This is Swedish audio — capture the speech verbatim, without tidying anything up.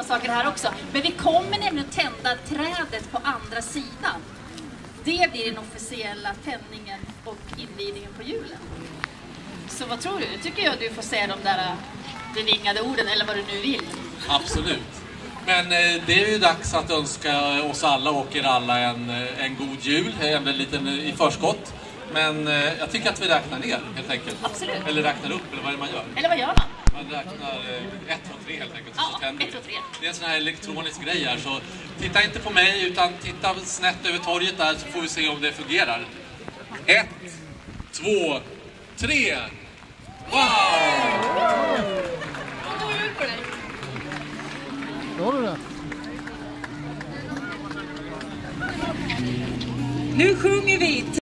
sådana saker här också. Men vi kommer nämligen tända trädet på andra sidan. Det blir den officiella tändningen och invigningen på julen. Så vad tror du? Tycker jag att du får säga de där bevingade orden eller vad du nu vill. Absolut. Men eh, det är ju dags att önska oss alla och er alla en, en god jul. En liten i förskott. Men eh, jag tycker att vi räknar ner helt enkelt. Absolut. Eller räknar upp, eller vad är det man gör? Eller vad gör man? Man räknar eh, ett, två, tre helt enkelt. Ja, så tänder ett, två, tre. Det är en sån här elektronisk grej här. Så titta inte på mig utan titta snett över torget där så får vi se om det fungerar. Ett, två, tre. Wow! Nu sjunger vi.